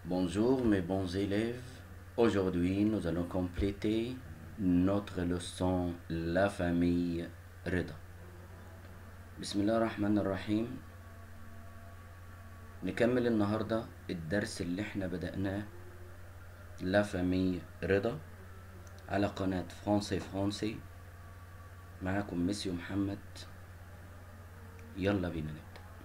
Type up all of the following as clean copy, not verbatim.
Bonjour mes bons élèves. Aujourd'hui, nous allons compléter notre leçon La famille رضا. بسم الله الرحمن الرحيم. نكمل النهاردة الدرس اللي احنا بدأناه La famille رضا على قناة فرنسي. معاكم ميسيو محمد. يلا بينا نبدأ.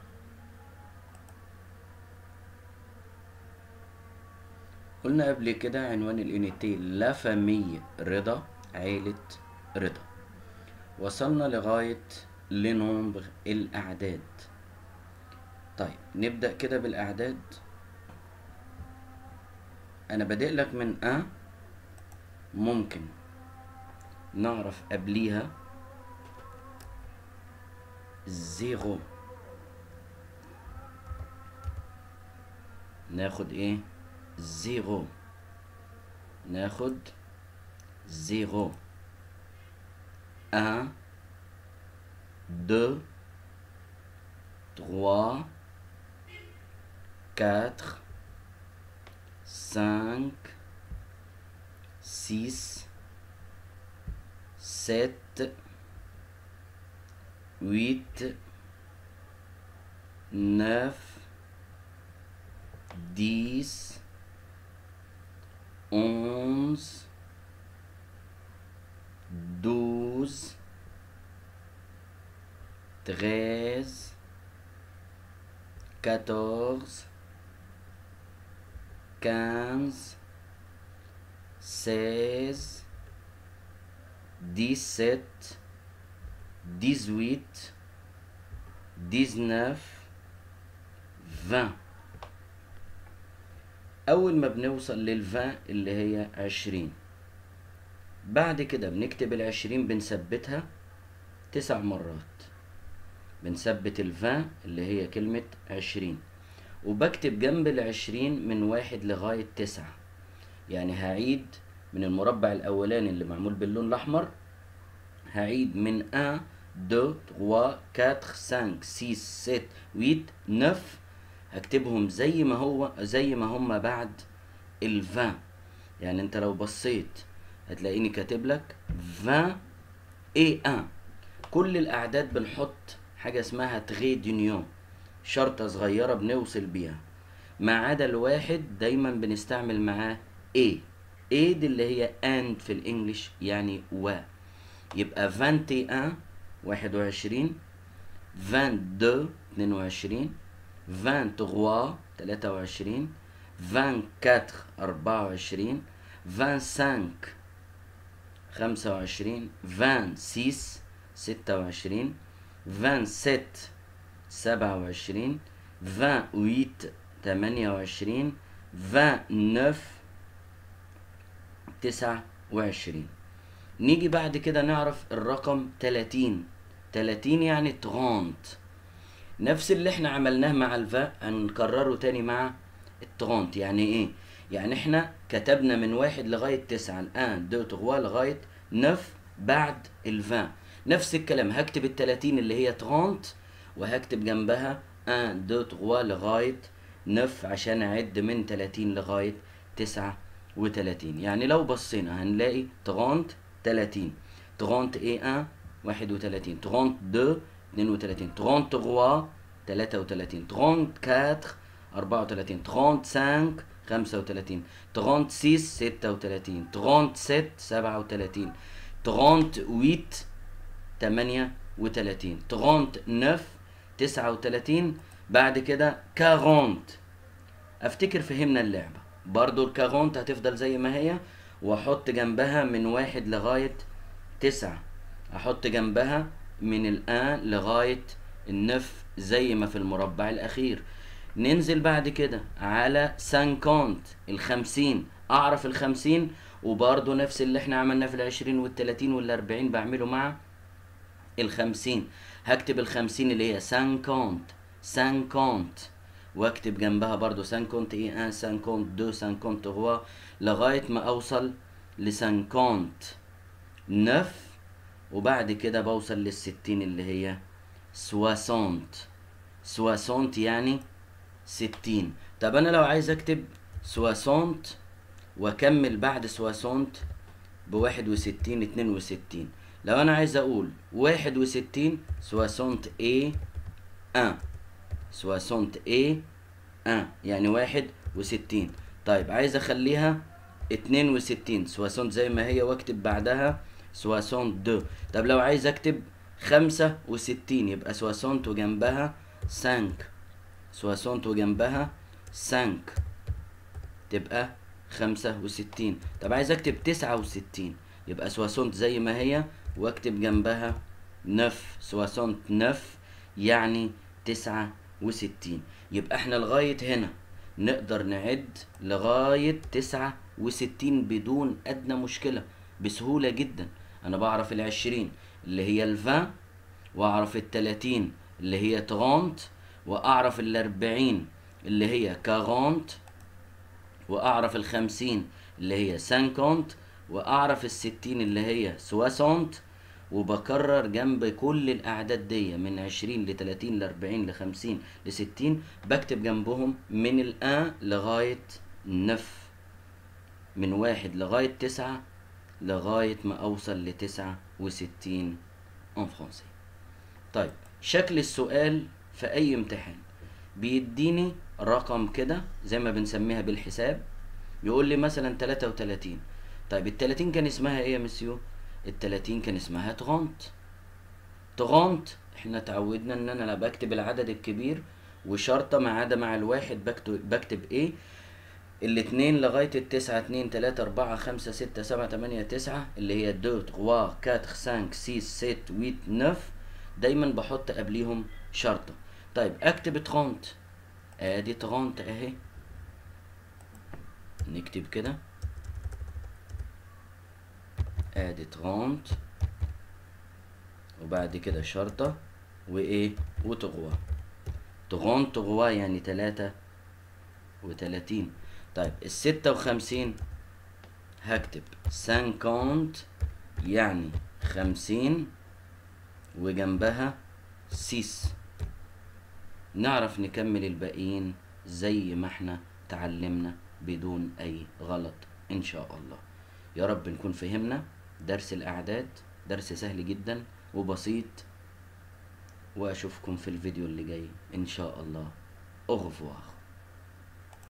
قلنا قبل كده عنوان اليونيتي لا فامي رضا، عيلة رضا. وصلنا لغاية لنومبر الأعداد. طيب نبدأ كده بالأعداد. أنا بادئ لك من ممكن نعرف قبليها زيرو، ناخد ايه؟ زيرو، ناخد زيرو. 1 2 3 4 5 6 7 8 9 10 11 12 13 14 15 16 17 18 19 20. أول ما بنوصل للفان اللي هي 20، بعد كده بنكتب 20 بنثبتها 9 مرات. بنثبت الفان اللي هي كلمة 20، وبكتب جنب 20 من 1 لغاية 9. يعني هعيد من المربع الأولاني اللي معمول باللون الأحمر، هعيد من 1 2 3 4 5 6 7 8 9. هكتبهم زي ما هم بعد الفان. يعني انت لو بصيت هتلاقيني كاتب لك 20 اي 1. كل الاعداد بنحط حاجه اسمها تغي دونيون، شرطه صغيره بنوصل بيها، ما عدا الواحد دايما بنستعمل معاه اي. اي دي اللي هي اند في الانجليش، يعني و. يبقى 21 21 22 22 23 23 24 24 25 25 26 26 27 27 28 28 29 29. نيجي بعد كده نعرف الرقم 30. 30 يعني 30. نفس اللي احنا عملناه مع الفا هنكرره تاني مع الترونت. يعني ايه؟ يعني احنا كتبنا من 1 لغاية 9، 1 2 3 لغاية 9 بعد الفا. نفس الكلام هكتب 30 اللي هي 30، وهكتب جنبها 1 2 3 لغاية 9 عشان اعد من 30 لغاية 39. يعني لو بصينا هنلاقي 30 30 30 ايه 1 31 32 32 33 33 34 34 35 35 36 36 37 37 38 38 39 39. بعد كده 40. افتكر فهمنا اللعبة. برضو ال 40 هتفضل زي ما هي، واحط جنبها من 1 لغاية 9. احط جنبها من الان لغاية 9 زي ما في المربع الاخير. ننزل بعد كده على 50 50. اعرف 50 وبرضو نفس اللي احنا عملناه في 20 وال30 وال40 بعمله مع 50. هكتب 50 اللي هي 50 50، واكتب جنبها برضو 50 ايه 1 50 2 50 3 لغاية ما اوصل ل 59. وبعد كده بوصل لل60 اللي هي 60 60 يعني 60. طب انا لو عايز اكتب 60 واكمل بعد 60 بواحد وستين 62. لو انا عايز اقول 61 60 ايه 1 60 ايه 1 يعني 61. طيب عايز اخليها 62 60 زي ما هي واكتب بعدها 62. طب لو عايز اكتب 65 يبقى 60 وجنبها 5 60 وجنبها 5 تبقى 65. طب عايز اكتب 69 يبقى 60 زي ما هي واكتب جنبها 9 69 يعني 69. يبقى احنا لغاية هنا نقدر نعد لغاية 69 بدون ادنى مشكلة بسهولة جدا. انا بعرف 20 اللي هي الفان، واعرف 30 اللي هي 30، واعرف 40 اللي هي 40، واعرف 50 اللي هي 50، واعرف 60 اللي هي 60. وبكرر جنب كل الاعداد دي من 20 ل 30 ل 40 ل 50 ل 60 بكتب جنبهم من الان لغاية 9، من 1 لغاية 9 لغاية ما اوصل ل 69 en français. طيب شكل السؤال في اي امتحان بيديني رقم كده زي ما بنسميها بالحساب، يقول لي مثلا 33. طيب ال 30 كان اسمها ايه يا مسيو؟ ال 30 كان اسمها تغونت. تغونت احنا اتعودنا ان انا بكتب العدد الكبير وشرطة ما عدا مع الواحد بكتب ايه؟ الاتنين لغاية التسعة 2 3 4 5 6 7 8 9 اللي هي 2 3 4 5 6 7 8 9 دايما بحط قبليهم شرطة. طيب اكتب تغونت، ادي تغونت اهي، نكتب كده ادي تغونت وبعد كده شرطة وايه وتغوى. تغونت تغوى يعني 33. طيب ال 56 هكتب 50 يعني 50 وجنبها 6. نعرف نكمل الباقيين زي ما احنا تعلمنا بدون اي غلط ان شاء الله. يا رب نكون فهمنا درس الاعداد، درس سهل جدا وبسيط، واشوفكم في الفيديو اللي جاي ان شاء الله. au revoir.